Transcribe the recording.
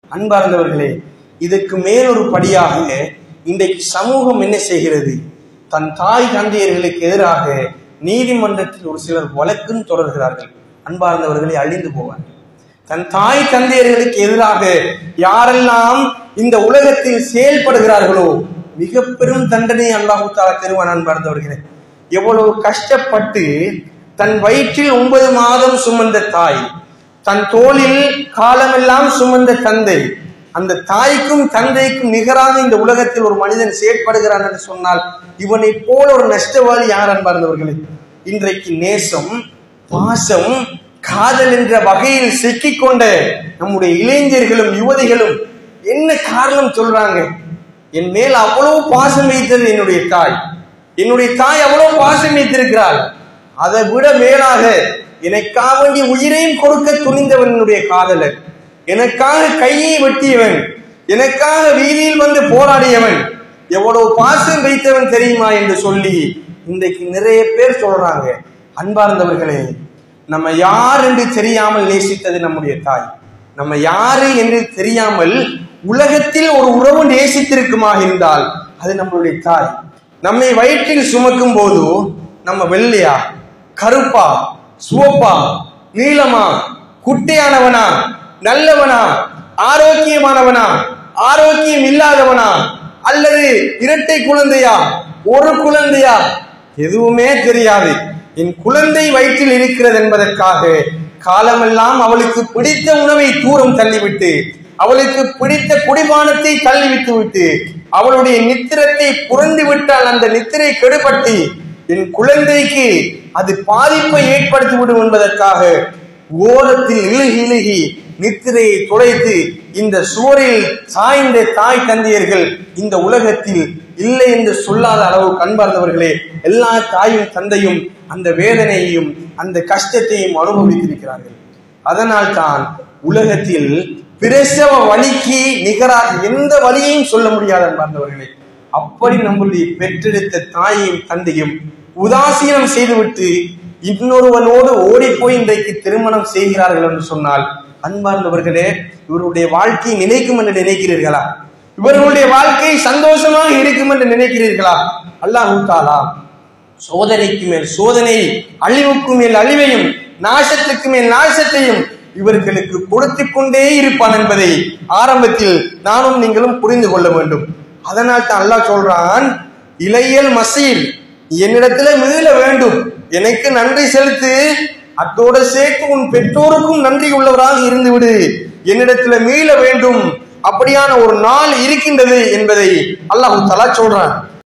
அன்பார்ந்தவர்களே, இதுக்கு மேலொரு படியாக இன்றைக்கு சமூகம் என்ன செய்கிறது? தன் தாய் தந்தையர்களுக்கு எதிராக நீதிமன்றத்தில் ஒரு சிலர் வழக்கும் தொடர்கிறார்கள். அன்பார்ந்தவர்களை அழிந்து போவார்கள். தன் தாய் தந்தையர்களுக்கு எதிராக யாரெல்லாம் இந்த உலகத்தில் செயல்படுகிறார்களோ மிக பெரும் தண்டனை அல்லாஹ் தஆலா தருவான். அன்பார்ந்தவர்களே, எவ்வளவு கஷ்டப்பட்டு தன் வயிற்றில் 9 மாதம் சுமந்த தாய், தன் தோளில் காலமெல்லாம் சுமந்த தந்தை, அந்த தாய்க்கும் தந்தைக்கும் நிகராக இந்த உலகத்தில் ஒரு மனிதன் செயற்படுகிறான் என்று சொன்னால் இவனை போல ஒரு நஷ்டவாளி யார்? அன்பார்ந்தவர்களே, இன்றைக்கு நேசம், பாசம், காதல் என்ற வகையில் சிக்கிக்கொண்ட நம்முடைய இளைஞர்களும் யுவதிகளும் என்ன காரணம் சொல்றாங்க? என் மேல் அவ்வளவு பாசம் வைத்தது என்னுடைய தாய், என்னுடைய தாய் அவ்வளவு பாசம் வைத்திருக்கிறாள், அதை விட மேலாக எனக்காக வேண்டிய உயிரையும் கொடுக்க துணிந்தவன் என்னுடைய காதலர், எனக்காக கையை வெட்டியவன், எனக்காக வீதியில் வந்து போராடியவன், எவ்வளவு பாசம் வைத்தவன் தெரியுமா என்று சொல்லி இன்றைக்கு நிறைய பேர் சொல்றாங்க. அன்பார்ந்தவர்களே, நம்ம யார் என்று தெரியாமல் நேசித்தது நம்முடைய தாய். நம்ம யாரு என்று தெரியாமல் உலகத்தில் ஒரு உறவு நேசித்திருக்குமாக இருந்தால் அது நம்மளுடைய தாய். நம்மை வயிற்றில் சுமக்கும் போது நம்ம வெள்ளையா, கருப்பா, சிவப்பா, நீளமா, குட்டையானவனா, நல்லவனா, ஆரோக்கியமானவனா, ஆரோக்கியம் இல்லாதவனா, அல்லது இரட்டை குழந்தையா, ஒரு குழந்தையா, எதுவுமே தெரியாது. என் குழந்தை வயிற்றில் இருக்கிறது என்பதற்காக காலமெல்லாம் அவளுக்கு பிடித்த உணவை தூரம் தள்ளிவிட்டு, அவளுக்கு பிடித்த குடிபானத்தை தள்ளிவிட்டு விட்டு, அவளுடைய நித்திரத்தை புரண்டு விட்டால் அந்த நித்திரை கெடுபட்டு என் குழந்தைக்கு அது பாதிப்பை ஏற்படுத்திவிடும் என்பதற்காக ஓரத்தில் இழுகி நித்திரையை துளைத்து இந்த சுவரில் சாய்ந்த தாய் தந்தையர்கள் இந்த உலகத்தில் இல்லை என்று சொல்லாத அளவு அன்பார்ந்தவர்களே, எல்லா தாயும் தந்தையும் அந்த வேதனையையும் அந்த கஷ்டத்தையும் அனுபவித்திருக்கிறார்கள். அதனால் தான் உலகத்தில் பிரசவ வலிக்கு நிகராக எந்த வலியையும் சொல்ல முடியாது. அன்பார்ந்தவர்களே, அப்படி நம்முடைய பெற்றெடுத்த தாயையும் தந்தையும் உதாசீனம் செய்துவிட்டு இன்னொருவனோடு ஓடி போய் இன்றைக்கு திருமணம் செய்கிறார்கள் என்று சொன்னால் அன்பார்ந்தவர்களே, இவருடைய வாழ்க்கை நினைக்கும் என்று நினைக்கிறீர்களா? இவர்களுடைய வாழ்க்கை சந்தோஷமாக இருக்கும் என்று நினைக்கிறீர்களா? அல்லாஹ் தஆலா சோதனைக்கு மேல் சோதனை, அழிவுக்கு மேல் அழிவையும், நாசத்துக்கு மேல் நாசத்தையும் இவர்களுக்கு கொடுத்து கொண்டே இருப்பான் என்பதை ஆரம்பத்தில் நானும் நீங்களும் புரிந்து கொள்ள வேண்டும். அதனால் தான் அல்லாஹ் சொல்றான், இலையல் மசீர், என்னிடத்துல மீள வேண்டும், எனக்கு நன்றி செலுத்து, அத்தோடு சேர்த்து உன் பெற்றோருக்கும் நன்றி உள்ளவராக இருந்து விடு, என்னிடத்துல மீள வேண்டும், அப்படியான ஒரு நாள் இருக்கின்றது என்பதை அல்லாஹ் தஆலா சொல்றான்.